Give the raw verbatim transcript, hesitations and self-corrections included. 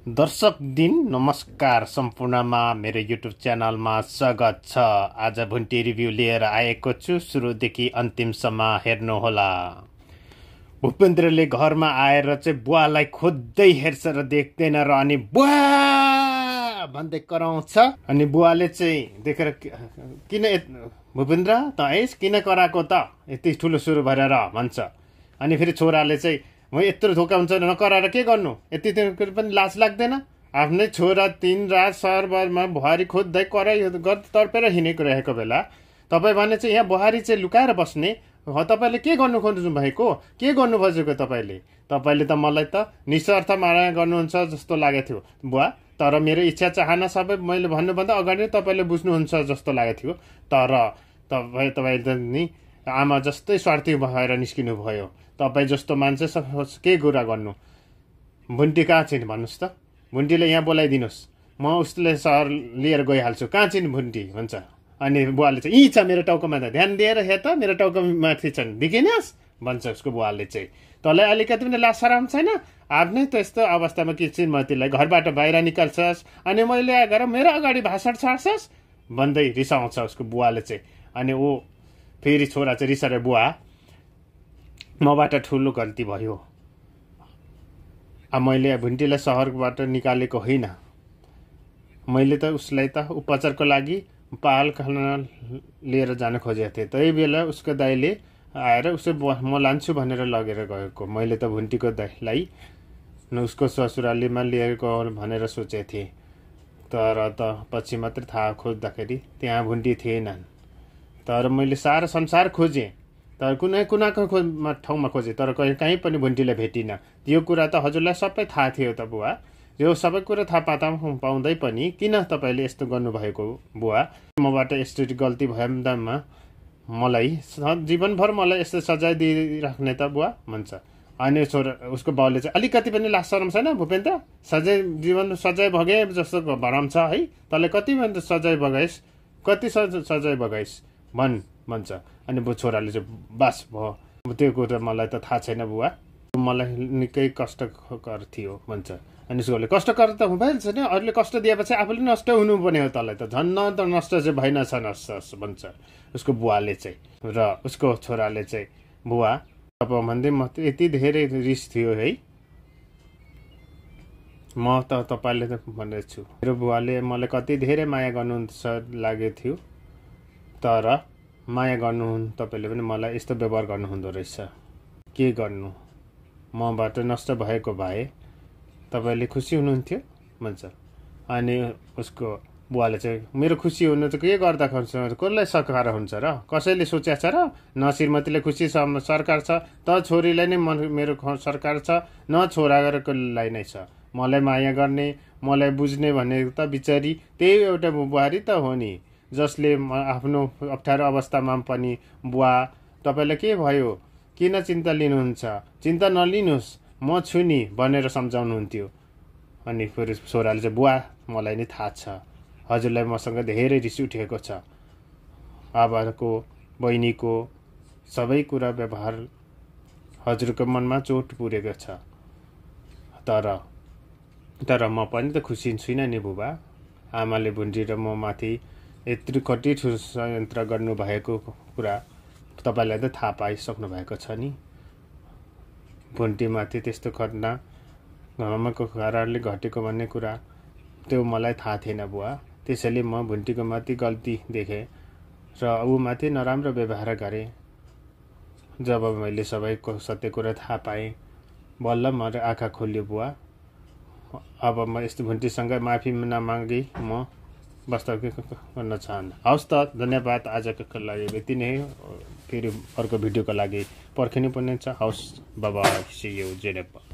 दर्शक दिन नमस्कार सम्पूर्णमा मेरो युट्युब च्यानलमा स्वागत छ। आज भुन्टी रिभ्यू लिएर आएको छु, सुरुदेखि अन्तिमसम्म हेर्नुहोला। भूपेन्द्रले घरमा आएर चाहिँ बुवालाई खोज्दै हेर्छ र देख्दैन र अनि बुवा भन्दै कराउँछ। अनि बुवाले चाहिँ देखेर किन भूपेन्द्र त आइस किन कराएको त यति ठुलो सुरु भएर भन्छ। अनि फेरि छोराले चाहिँ म यत्रो धोका हुन्छ नकराएर के गर्नु, यति पनि लाज लाग्दैन? आफ्नै छोरा तीन रात सहरमा बुहारी खोज्दै कराई तर्पेर हिँडेको रहेको बेला तपाईँ भने चाहिँ यहाँ बुहारी चाहिँ लुकाएर बस्ने, तपाईँले के गर्नु खोज्नु भएको, के गर्नु खोजेको तपाईँले? तपाईँले त मलाई त निस्वार्थ माया गर्नुहुन्छ जस्तो लागेको थियो बुवा, तर मेरो इच्छा चाहना सबै मैले भन्नुभन्दा अगाडि तपाईँले बुझ्नुहुन्छ जस्तो लागेको थियो। तर तपाईँ तपाईँ त नि आमा जस्तै स्वार्थी भएर निस्किनु भयो। तपाईँ जस्तो मान्छे के कुरा गर्नु? भुन्टी कहाँ छिन् भन्नुहोस् त? भुन्टीले यहाँ बोलाइदिनुहोस्, म उसले सहर लिएर गइहाल्छु। कहाँ छिन् भुन्टी भन्छ। अनि बुवाले चाहिँ यी छ मेरो टाउकोमा, त ध्यान दिएर हे त मेरो टाउकोमा माथि छन्, देखिनस् भन्छ उसको बुवाले चाहिँ। तँलाई अलिकति पनि लाज शरम छैन? आफ्नै त्यस्तो अवस्थामा कि श्रीमतीलाई घरबाट बाहिर निकाल्छस् अनि मैले आएर मेरो अगाडि भाषण छाड्छस् भन्दै रिसाउँछ उसको बुवाले चाहिँ। अनि ऊ फेरि छोरा चाहिँ रिसाएर बुवा मबाट ठुलो गल्ती भयो, अब मैले भुन्टीलाई सहरबाट निकालेको होइन, मैले त उसलाई त उपचारको लागि पाल खान लिएर जान खोजेको थिएँ। त्यही बेला उसको दाइले आएर उसो म लान्छु भनेर लगेर गएको। मैले त भुन्टीको दाइलाई न उसको ससुरालीमा लिएर गयो भनेर सोचेको थिएँ, तर त पछि मात्रै थाहा खोज्दाखेरि त्यहाँ भुन्टी थिएनन्। तर मैले सारा संसार खोजेँ, तर कुनै कुनाको खो ठाउँमा खोजेँ, तर कहीँ कहीँ पनि भुन्टीलाई भेटिनँ। यो कुरा त हजुरलाई सबै थाहा थियो त बुवा, यो सबै कुरा थाहा पाता पाउँदै पनि किन तपाईँले यस्तो गर्नुभएको बुवा? मबाट यस्तो गल्ती भएदामा मलाई जीवनभर मलाई यस्तो सजाय दिइराख्ने त बुवा भन्छ। अनि छोरा उसको बाउले चाहिँ अलिकति पनि लाज शरम छैन भूपेन्द्र? सजाय जीवन सजाय भगे जस्तो भरम छ है, तँले कति सजाय भगाइस्, कति सजाय भगाइस् भन् भन्छ। अनि बु छोराले चाहिँ बास भयो, त्यो कुरा मलाई त थाहा छैन बुवा, मलाई निकै कष्टकर थियो भन्छ। अनि उसकोले कष्टकर त भइहाल्छ छैन, अरूले कष्ट दिएपछि आफूले नष्ट हुनुपर्ने हो, तँलाई त झन् त नष्ट चाहिँ भएन छ नष्ट भन्छ उसको बुवाले चाहिँ। र उसको छोराले चाहिँ बुवा तपाईँ भन्दै म त यति धेरै रिस थियो है, म त तपाईँले त भनेको छु मेरो बुवाले मलाई कति धेरै माया गर्नुहुन्छ लागेको थियो, तर माया गर्नु तपाईँले पनि मलाई यस्तो व्यवहार गर्नुहुँदो रहेछ। के गर्नु, मबाट नष्ट भएको भए तपाईँले खुसी हुनुहुन्थ्यो भन्छ। अनि उसको बुवाले चाहिँ मेरो खुसी हुनु त के गर्दा कसलाई सरकार हुन्छ र, कसैले सोचेको छ र? न श्रीमतीले खुसी छ सरकार छ, त छोरीलाई नै मन मेरो सरकार छ, न छोराकोलाई नै छ। मलाई माया गर्ने मलाई बुझ्ने भने त बिचारी त्यही एउटा बुहारी त हो नि, जसले आफ्नो अप्ठ्यारो अवस्थामा पनि बुवा तपाईँलाई के भयो, किन चिन्ता लिनुहुन्छ, चिन्ता नलिनुहोस् म छु नि भनेर सम्झाउनुहुन्थ्यो। अनि फेरि छोराले चाहिँ बुवा मलाई नै थाहा छ, हजुरलाई मसँग धेरै रिस उठेको छ, आबाको बहिनीको सबै कुरा व्यवहार हजुरको मनमा चोट पुरेको छ, तर तर म पनि त खुसी छुइनँ नि बुबा। आमाले भुन्टी र म माथि यत्रो कति ठुलो षड्यन्त्र गर्नुभएको कुरा तपाईँलाई त थाहा पाइसक्नु भएको छ नि। भुन्टीमाथि त्यस्तो घटना घरमाको कारणले घटेको भन्ने कुरा त्यो मलाई थाहा थिएन बुवा, त्यसैले म भुन्टीको माथि गल्ती देखेँ र ऊ माथि नराम्रो व्यवहार गरेँ। जब मैले सबैको सत्य कुरा थाहा पाएँ बल्ल म आँखा खोल्यो बुवा। अब म यस्तो भुन्टीसँग माफी नमागी म वास्तव गर्न चाहन्न। हवस् त, धन्यवाद। आजको लागि यति नै, फेरि अर्को भिडियोको लागि पर्खिनु पर्ने छ। हवस्, बाबा, सी यू, जेनेप।